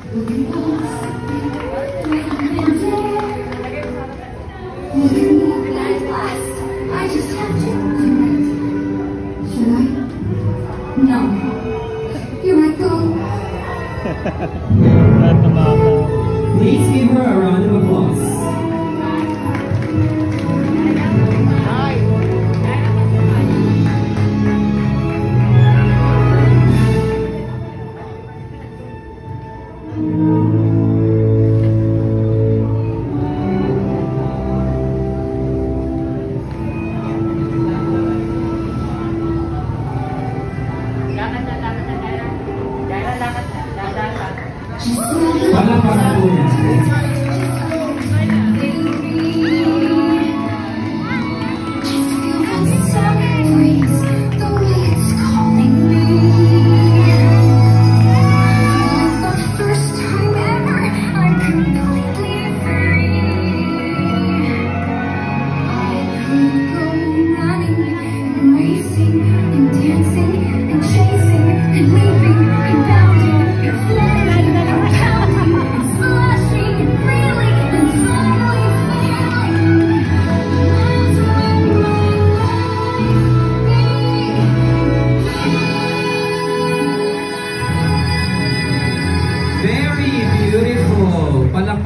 I just have to tonight. Should I? No. Here I go. Please give her a round of applause. Palakpakan po niya.